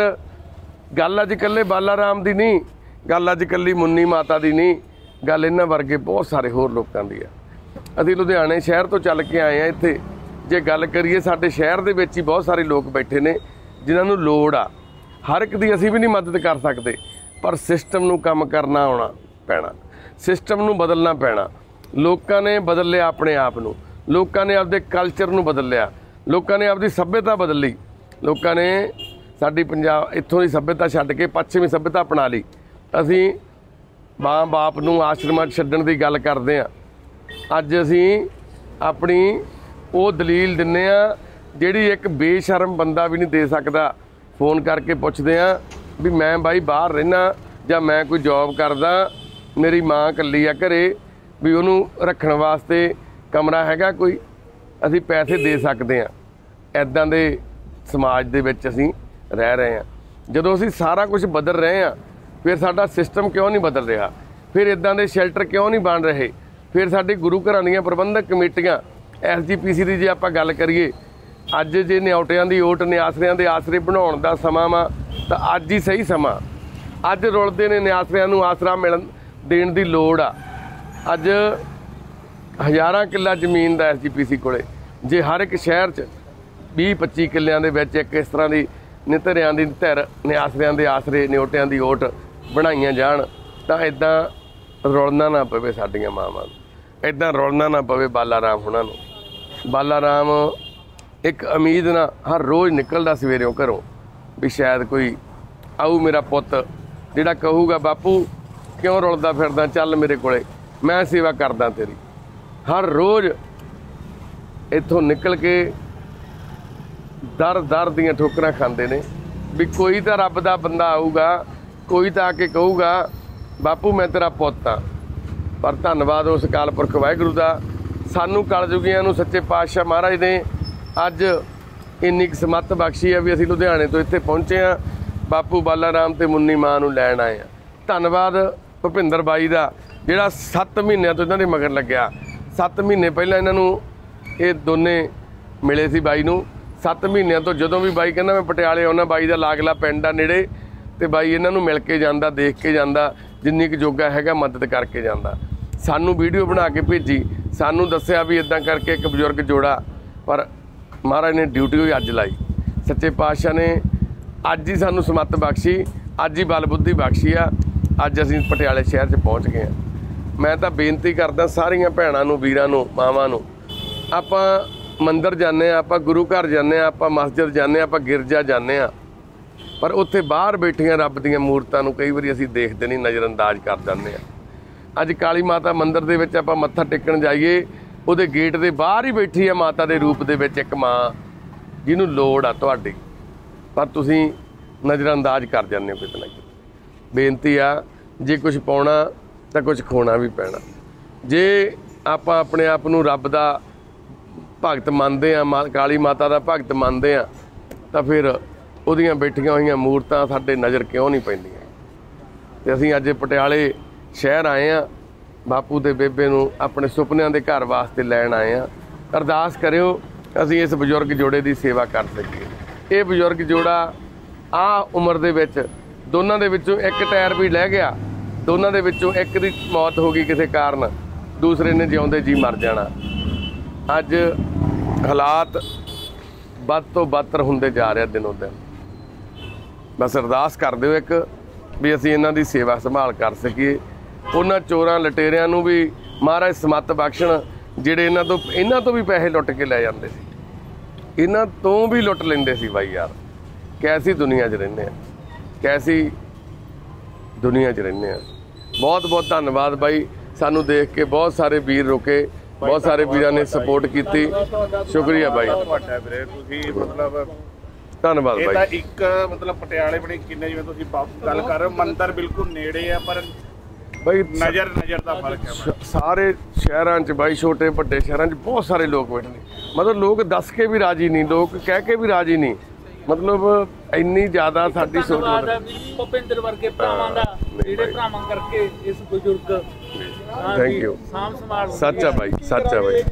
ਗੱਲ ਅੱਜ ਇਕੱਲੇ ਬਾਲਾ ਰਾਮ ਦੀ ਨਹੀਂ, ਗੱਲ ਅੱਜ ਇਕੱਲੀ ਮੁੰਨੀ ਮਾਤਾ ਦੀ ਨਹੀਂ, ਗੱਲ ਇਹਨਾਂ ਵਰਗੇ ਬਹੁਤ ਸਾਰੇ ਹੋਰ ਲੋਕਾਂ ਦੀ ਆ। ਅਸੀਂ ਲੁਧਿਆਣੇ ਸ਼ਹਿਰ ਤੋਂ ਚੱਲ ਕੇ ਆਏ ਆ ਇੱਥੇ। ਜੇ ਗੱਲ ਕਰੀਏ ਸਾਡੇ ਸ਼ਹਿਰ ਦੇ ਵਿੱਚ ਹੀ ਬਹੁਤ ਸਾਰੇ ਲੋਕ ਬੈਠੇ ਨੇ ਜਿਨ੍ਹਾਂ ਨੂੰ ਲੋੜ ਆ। ਹਰ ਇੱਕ ਦੀ ਅਸੀਂ ਵੀ ਨਹੀਂ ਮਦਦ ਕਰ ਸਕਦੇ, ਪਰ ਸਿਸਟਮ ਨੂੰ ਕੰਮ ਕਰਨਾ ਆਉਣਾ ਪੈਣਾ, ਸਿਸਟਮ ਨੂੰ ਬਦਲਣਾ ਪੈਣਾ। ਲੋਕਾਂ ਨੇ ਬਦਲ ਲਿਆ ਆਪਣੇ ਆਪ ਨੂੰ, ਲੋਕਾਂ ਨੇ ਆਪਦੇ ਕਲਚਰ ਨੂੰ ਬਦਲ ਲਿਆ, ਲੋਕਾਂ ਨੇ ਆਪਦੀ ਸੱਭਿਅਤਾ ਬਦਲ ਲਈ। ਲੋਕਾਂ ਨੇ ਸਾਡੀ ਪੰਜਾਬ ਇੱਥੋਂ ਦੀ ਸੱਭਿਅਤਾ ਛੱਡ ਕੇ ਪੱਛਮੀ ਸੱਭਿਅਤਾ ਅਪਣਾ ਲਈ। ਅਸੀਂ ਮਾਂ ਬਾਪ ਨੂੰ ਆਸ਼ਰਮਾਂ 'ਚ ਛੱਡਣ ਦੀ ਗੱਲ ਕਰਦੇ ਹਾਂ। ਅੱਜ ਅਸੀਂ ਆਪਣੀ ਉਹ ਦਲੀਲ ਦਿੰਦੇ ਆ ਜਿਹੜੀ ਇੱਕ ਬੇਸ਼ਰਮ ਬੰਦਾ ਵੀ ਨਹੀਂ ਦੇ ਸਕਦਾ। ਫੋਨ ਕਰਕੇ ਪੁੱਛਦੇ ਆ ਵੀ ਮੈਂ ਬਾਈ ਬਾਹਰ ਰਹਿਣਾ ਜਾਂ ਮੈਂ ਕੋਈ ਜੌਬ ਕਰਦਾ, ਮੇਰੀ ਮਾਂ ਇਕੱਲੀ ਆ ਘਰੇ, ਵੀ ਉਹਨੂੰ ਰੱਖਣ ਵਾਸਤੇ ਕਮਰਾ ਹੈਗਾ ਕੋਈ, ਅਸੀਂ ਪੈਸੇ ਦੇ ਸਕਦੇ ਹਾਂ। ਇੱਦਾਂ ਦੇ ਸਮਾਜ ਦੇ ਵਿੱਚ ਅਸੀਂ ਰਹਿ ਰਹੇ ਹਾਂ। ਜਦੋਂ ਅਸੀਂ ਸਾਰਾ ਕੁਝ ਬਦਲ ਰਹੇ ਹਾਂ ਫਿਰ ਸਾਡਾ ਸਿਸਟਮ ਕਿਉਂ ਨਹੀਂ ਬਦਲ ਰਿਹਾ? ਫਿਰ ਇੱਦਾਂ ਦੇ ਸ਼ੈਲਟਰ ਕਿਉਂ ਨਹੀਂ ਬਣ ਰਹੇ? ਫਿਰ ਸਾਡੇ ਗੁਰੂ ਘਰਾਂ ਦੀਆਂ ਪ੍ਰਬੰਧਕ ਕਮੇਟੀਆਂ SGPC ਦੀ ਜੇ ਆਪਾਂ ਗੱਲ ਕਰੀਏ, ਅੱਜ ਜੇ ਨਿਆਉਟਿਆਂ ਦੀ ਓਟ ਨਿਆਸਰਿਆਂ ਦੇ ਆਸਰੇ ਬਣਾਉਣ ਦਾ ਸਮਾਂ ਵਾ ਤਾਂ ਅੱਜ ਹੀ ਸਹੀ ਸਮਾਂ। ਅੱਜ ਰੁਲਦੇ ਨੇ ਨਿਆਸਰਿਆਂ ਨੂੰ ਆਸਰਾ ਮਿਲਣ ਦੇਣ ਦੀ ਲੋੜ ਆ। ਅੱਜ ਹਜ਼ਾਰਾਂ ਕਿੱਲਾ ਜ਼ਮੀਨ ਦਾ SGPC ਕੋਲੇ, ਜੇ ਹਰ ਇੱਕ ਸ਼ਹਿਰ 'ਚ 20-25 ਕਿੱਲਿਆਂ ਦੇ ਵਿੱਚ ਇੱਕ ਇਸ ਤਰ੍ਹਾਂ ਦੀ ਨਿਤਰਿਆਂ ਦੀ ਧਿਰ ਨਿਆਸਰਿਆਂ ਦੇ ਆਸਰੇ ਨਿਓਟਿਆਂ ਦੀ ਓਟ ਬਣਾਈਆਂ ਜਾਣ ਤਾਂ ਇੱਦਾਂ ਰੁਲਣਾ ਨਾ ਪਵੇ ਸਾਡੀਆਂ ਮਾਵਾਂ ਨੂੰ, ਇੱਦਾਂ ਰੁਲਣਾ ਨਾ ਪਵੇ ਬਾਲਾ ਰਾਮ ਹੁਣਾਂ ਨੂੰ। ਬਾਲਾ ਰਾਮ ਇੱਕ ਉਮੀਦ ਨਾਲ ਹਰ ਰੋਜ਼ ਨਿਕਲਦਾ ਸਵੇਰਿਓਂ ਘਰੋਂ ਵੀ ਸ਼ਾਇਦ ਕੋਈ ਆਊ ਮੇਰਾ ਪੁੱਤ ਜਿਹੜਾ ਕਹੂਗਾ ਬਾਪੂ ਕਿਉਂ ਰੁਲਦਾ ਫਿਰਦਾ, ਚੱਲ ਮੇਰੇ ਕੋਲੇ, ਮੈਂ ਸੇਵਾ ਕਰਦਾ ਤੇਰੀ। ਹਰ ਰੋਜ਼ ਇੱਥੋਂ ਨਿਕਲ ਕੇ ਦਰ ਦੀਆਂ ਠੋਕਰਾਂ ਖਾਂਦੇ ਨੇ ਵੀ ਕੋਈ ਤਾਂ ਰੱਬ ਦਾ ਬੰਦਾ ਆਊਗਾ, ਕੋਈ ਤਾਂ ਆ ਕੇ ਕਹੂਗਾ ਬਾਪੂ ਮੈਂ ਤੇਰਾ ਪੁੱਤ ਆ। ਪਰ ਧੰਨਵਾਦ ਉਸ ਅਕਾਲ ਪੁਰਖ ਵਾਹਿਗੁਰੂ ਦਾ, ਸਾਨੂੰ ਕਲਯੁਗੀਆਂ ਨੂੰ ਸੱਚੇ ਪਾਤਸ਼ਾਹ ਮਹਾਰਾਜ ਨੇ ਅੱਜ ਇੰਨੀ ਕੁ ਸਮੱਤ ਬਖਸ਼ੀ ਆ ਵੀ ਅਸੀਂ ਲੁਧਿਆਣੇ ਤੋਂ ਇੱਥੇ ਪਹੁੰਚੇ ਆ, ਬਾਪੂ ਬਾਲਾ ਰਾਮ ਤੇ ਮੁੰਨੀ ਮਾਂ ਨੂੰ ਲੈਣ ਆਏ ਆ। ਧੰਨਵਾਦ ਭੁਪਿੰਦਰ ਬਾਈ ਦਾ ਜਿਹੜਾ 7 ਮਹੀਨਿਆਂ ਤੋਂ ਇਹਨਾਂ ਦੇ ਮਗਰ ਲੱਗਿਆ। 7 ਮਹੀਨੇ ਪਹਿਲਾਂ ਇਹਨਾਂ ਨੂੰ ਇਹ ਦੋਨੇ ਮਿਲੇ ਸੀ ਬਾਈ ਨੂੰ। 7 ਮਹੀਨਿਆਂ ਤੋਂ ਜਦੋਂ ਵੀ ਬਾਈ ਕਹਿੰਦਾ ਮੈਂ ਪਟਿਆਲੇ ਆਉਣਾ, ਬਾਈ ਦਾ ਲਾਗਲਾ ਪਿੰਡ ਆ ਨੇੜੇ, ਤੇ ਬਾਈ ਇਹਨਾਂ ਨੂੰ ਮਿਲ ਕੇ ਜਾਂਦਾ, ਦੇਖ ਕੇ ਜਾਂਦਾ, ਜਿੰਨੀ ਕੁ ਜੋਗਾ ਹੈਗਾ ਮਦਦ ਕਰਕੇ ਜਾਂਦਾ। ਸਾਨੂੰ ਵੀਡੀਓ ਬਣਾ ਕੇ ਭੇਜੀ, ਸਾਨੂੰ ਦੱਸਿਆ ਵੀ ਇਦਾਂ ਕਰਕੇ ਇੱਕ ਬਜ਼ੁਰਗ ਜੋੜਾ, ਪਰ ਮਹਾਰਾਜ ਨੇ ਡਿਊਟੀ ਹੋਈ ਅੱਜ ਲਾਈ। ਸੱਚੇ ਪਾਤਸ਼ਾਹ ਨੇ ਅੱਜ ਹੀ ਸਾਨੂੰ ਸਮੱਤ ਬਖਸ਼ੀ, ਅੱਜ ਹੀ ਬਲ ਬੁੱਧੀ ਬਖਸ਼ੀ ਆ। ਅੱਜ ਅਸੀਂ ਪਟਿਆਲੇ ਸ਼ਹਿਰ 'ਚ ਪਹੁੰਚ ਗਏ ਹਾਂ। ਮੈਂ ਤਾਂ ਬੇਨਤੀ ਕਰਦਾ ਸਾਰੀਆਂ ਭੈਣਾਂ ਨੂੰ, ਵੀਰਾਂ ਨੂੰ, ਮਾਵਾਂ ਨੂੰ, ਆਪਾਂ ਮੰਦਿਰ ਜਾਂਦੇ ਹਾਂ, ਆਪਾਂ ਗੁਰੂ ਘਰ ਜਾਂਦੇ ਹਾਂ, ਆਪਾਂ ਮਸਜਿਦ ਜਾਂਦੇ ਹਾਂ, ਆਪਾਂ ਗਿਰਜਾ ਜਾਂਦੇ ਹਾਂ, ਪਰ ਉੱਥੇ ਬਾਹਰ ਬੈਠੀਆਂ ਰੱਬ ਦੀਆਂ ਮੂਰਤਾਂ ਨੂੰ ਕਈ ਵਾਰੀ ਅਸੀਂ ਦੇਖਦੇ ਨਹੀਂ, ਨਜ਼ਰਅੰਦਾਜ਼ ਕਰ ਜਾਂਦੇ ਹਾਂ। ਅੱਜ ਕਾਲੀ ਮਾਤਾ ਮੰਦਿਰ ਦੇ ਵਿੱਚ ਆਪਾਂ ਮੱਥਾ ਟੇਕਣ ਜਾਈਏ, ਉਹਦੇ ਗੇਟ ਦੇ ਬਾਹਰ ਹੀ ਬੈਠੀ ਆ ਮਾਤਾ ਦੇ ਰੂਪ ਦੇ ਵਿੱਚ ਇੱਕ ਮਾਂ ਜਿਹਨੂੰ ਲੋੜ ਆ ਤੁਹਾਡੀ, ਪਰ ਤੁਸੀਂ ਨਜ਼ਰਅੰਦਾਜ਼ ਕਰ ਜਾਂਦੇ ਹੋ ਕਿਤੇ ਨਾ ਕਿਤੇ। ਬੇਨਤੀ ਆ, ਜੇ ਕੁਝ ਪਾਉਣਾ ਤਾਂ ਕੁਝ ਖੋਣਾ ਵੀ ਪੈਣਾ। ਜੇ ਆਪਾਂ ਆਪਣੇ ਆਪ ਨੂੰ ਰੱਬ ਦਾ ਭਗਤ ਮੰਨਦੇ ਆ, ਕਾਲੀ ਮਾਤਾ ਦਾ ਭਗਤ ਮੰਨਦੇ ਆ, ਤਾਂ ਫਿਰ ਉਹਦੀਆਂ ਬੈਠੀਆਂ ਹੋਈਆਂ ਮੂਰਤਾਂ ਸਾਡੇ ਨਜ਼ਰ ਕਿਉਂ ਨਹੀਂ ਪੈਂਦੀਆਂ। ਤੇ ਅਸੀਂ ਅੱਜ ਪਟਿਆਲੇ ਸ਼ਹਿਰ ਆਏ ਆ, ਬਾਪੂ ਤੇ ਬੇਬੇ ਨੂੰ ਆਪਣੇ ਸੁਪਨਿਆਂ ਦੇ ਘਰ ਵਾਸਤੇ ਲੈਣ ਆਏ ਆ। ਅਰਦਾਸ ਕਰਿਓ ਅਸੀਂ ਇਸ ਬਜ਼ੁਰਗ ਜੋੜੇ ਦੀ ਸੇਵਾ ਕਰ ਸਕੀਏ। ਇਹ ਬਜ਼ੁਰਗ ਜੋੜਾ ਆ ਉਮਰ ਦੇ ਵਿੱਚ ਦੋਨਾਂ ਦੇ ਵਿੱਚੋਂ ਇੱਕ ਟਾਇਰ ਵੀ ਲੈ ਗਿਆ, ਦੋਨਾਂ ਦੇ ਵਿੱਚੋਂ ਇੱਕ ਦੀ ਮੌਤ ਹੋ ਗਈ ਕਿਸੇ ਕਾਰਨ, ਦੂਸਰੇ ਨੇ ਜਿਉਂਦੇ ਜੀ ਮਰ ਜਾਣਾ। ਅੱਜ ਹਾਲਾਤ ਵੱਧ ਤੋਂ ਬਦਤਰ ਹੁੰਦੇ ਜਾ ਰਿਹਾ ਦਿਨੋਂ ਦਿਨ। ਬਸ ਅਰਦਾਸ ਕਰ ਦਿਓ ਇੱਕ ਵੀ ਅਸੀਂ ਇਹਨਾਂ ਦੀ ਸੇਵਾ ਸੰਭਾਲ ਕਰ ਸਕੀਏ। ਉਹਨਾਂ ਚੋਰਾਂ ਲਟੇਰਿਆਂ ਨੂੰ ਵੀ ਮਹਾਰਾਜ ਸਮੱਤ ਬਖਸ਼ਣ ਜਿਹੜੇ ਇਹਨਾਂ ਤੋਂ ਵੀ ਪੈਸੇ ਲੁੱਟ ਕੇ ਲੈ ਜਾਂਦੇ ਸੀ, ਇਹਨਾਂ ਤੋਂ ਵੀ ਲੁੱਟ ਲੈਂਦੇ ਸੀ। ਬਾਈ ਯਾਰ ਕੈਸੀ ਦੁਨੀਆ 'ਚ ਰਹਿੰਦੇ ਆ, ਕੈਸੀ ਦੁਨੀਆ 'ਚ ਰਹਿੰਦੇ ਆ। ਬਹੁਤ ਬਹੁਤ ਧੰਨਵਾਦ ਬਾਈ, ਸਾਨੂੰ ਦੇਖ ਕੇ ਬਹੁਤ ਸਾਰੇ ਵੀਰ ਰੁਕੇ, ਬਹੁਤ ਸਾਰੇ ਵੀਰਾਂ ਨੇ ਸਪੋਰਟ ਕੀਤੀ, ਸ਼ੁਕਰੀਆ ਬਾਈ ਤੁਹਾਡਾ ਵੀਰੇ। ਤੁਸੀਂ ਮਤਲਬ ਧੰਨਵਾਦ ਇਹ ਬਾਈ। ਤਾਂ ਇੱਕ ਮਤਲਬ ਪਟਿਆਲੇ ਬੜੇ ਕਿੰਨੇ, ਜਿਵੇਂ ਤੁਸੀਂ ਗੱਲ ਕਰ ਰਹੇ ਹੋ, ਮੰਦਿਰ ਬਿਲਕੁਲ ਨੇੜੇ ਆ, ਪਰ ਬਾਈ ਨਜ਼ਰ ਦਾ ਫਰਕ ਹੈ। ਸਾਰੇ ਸ਼ਹਿਰਾਂ 'ਚ ਬਾਈ, ਛੋਟੇ ਵੱਡੇ ਸ਼ਹਿਰਾਂ 'ਚ ਬਹੁਤ ਸਾਰੇ ਲੋਕ ਬੈਠੇ ਨੇ, ਮਤਲਬ ਲੋਕ ਦੱਸ ਕੇ ਵੀ ਰਾਜੀ ਨਹੀਂ, ਲੋਕ ਕਹਿ ਕੇ ਵੀ ਰਾਜੀ ਨਹੀਂ, ਮਤਲਬ ਇੰਨੀ ਜ਼ਿਆਦਾ ਸਾਡੀ ਸੋਚ ਭੁਪਿੰਦਰ ਵਰਗੇ ਭਰਾਵਾਂ ਦਾ, ਜਿਹੜੇ ਭਰਾਵਾਂ ਕਰਕੇ ਇਸ ਬਜ਼ੁਰਗ ਥੈਂਕ ਯੂ। ਸਾਂਭ ਸੰਭਾਲ ਸੱਚ ਆ ਬਾਈ, ਸੱਚ ਆ ਬਾਈ।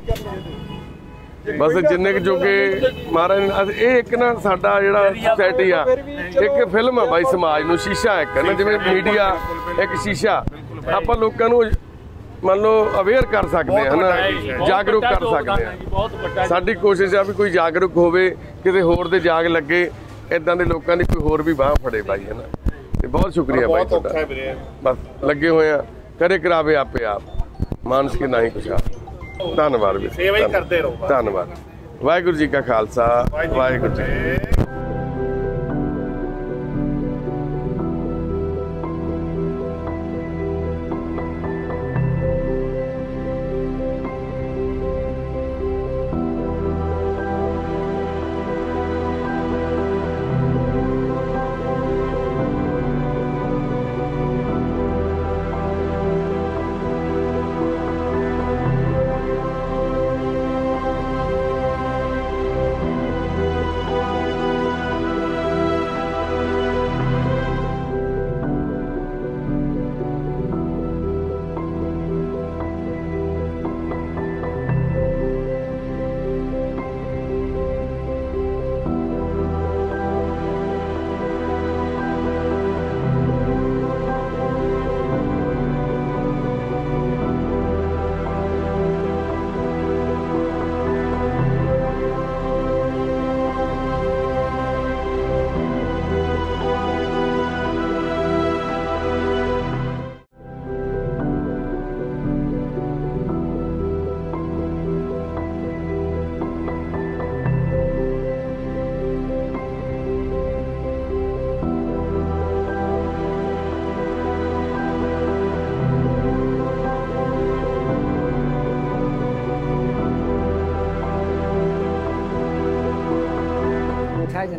ਬਸ ਜਿੰਨੇ ਕੁ ਜੋਗੇ ਮਹਾਰਾਜ ਨੇ ਇਹ ਇੱਕ ਨਾ ਸਾਡਾ ਜਿਹੜਾ ਸੋਸਾਇਟੀ ਆ, ਇੱਕ ਫਿਲਮ ਆ ਬਾਈ ਸਮਾਜ ਨੂੰ, ਸ਼ੀਸ਼ਾ ਇੱਕ ਨਾ, ਜਿਵੇਂ ਮੀਡੀਆ ਇੱਕ ਸ਼ੀਸ਼ਾ, ਆਪਾਂ ਲੋਕਾਂ ਨੂੰ ਮੰਨ ਲਓ ਅਵੇਅਰ ਕਰ ਸਕਦੇ ਹਾਂ ਨਾ, ਜਾਗਰੂਕ ਕਰ ਸਕਦੇ ਹਾਂ। ਸਾਡੀ ਕੋਸ਼ਿਸ਼ ਆ ਵੀ ਕੋਈ ਜਾਗਰੂਕ ਹੋਵੇ, ਕਿਸੇ ਹੋਰ ਦੇ ਜਾਗ ਲੱਗੇ, ਇਦਾਂ ਦੇ ਲੋਕਾਂ ਦੀ ਕੋਈ ਹੋਰ ਵੀ ਬਾਂਹ ਫੜੇ ਬਾਈ, ਹੈ ਨਾ। ਤੇ ਬਹੁਤ ਸ਼ੁਕਰੀਆ ਬਾਈ ਤੁਹਾਡਾ। ਬਸ ਲੱਗੇ ਹੋਏ ਆ, ਕਰੇ ਕਰਾਵੇ ਆਪੇ ਆਪ, ਮਾਨਸ ਕੇ ਨਹੀਂ ਕੁਛ ਆ। ਧੰਨਵਾਦ ਵੀ, ਸੇਵਾ ਹੀ ਕਰਦੇ ਰਹੋ। ਧੰਨਵਾਦ। ਵਾਹਿਗੁਰੂ ਜੀ ਕਾ ਖਾਲਸਾ, ਵਾਹਿਗੁਰੂ ਜੀ।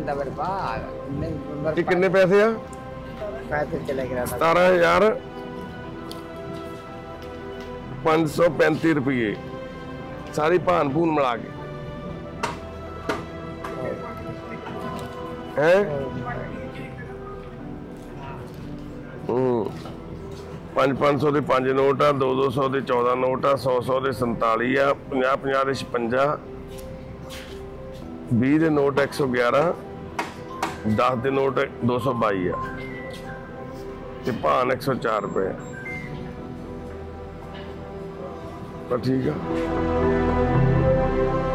ਜਾਂਦਾ ਬਰਬਾ ਨਹੀਂ ਇਹ ਕਿੰਨੇ ਪੈਸੇ ਆ? ਪੈਸੇ ਚਲੇ ਗਿਆ 17,535 ਰੁਪਏ ਸਾਰੀ ਭਾਨ ਭੂਨ ਮਿਲਾ ਕੇ ਹੈ। 500 ਦੇ 5 ਨੋਟ ਆ, 200 ਦੇ 14 ਨੋਟ ਆ, 100 ਦੇ 47 ਆ, 50 ਦੇ 56, 20 ਦੇ ਨੋਟ 111, 10 ਦੇ ਨੋਟ 222 ਆ ਤੇ ਭਾਨ 104 ਰੁਪਏ। ਪਰ ਠੀਕ ਆ।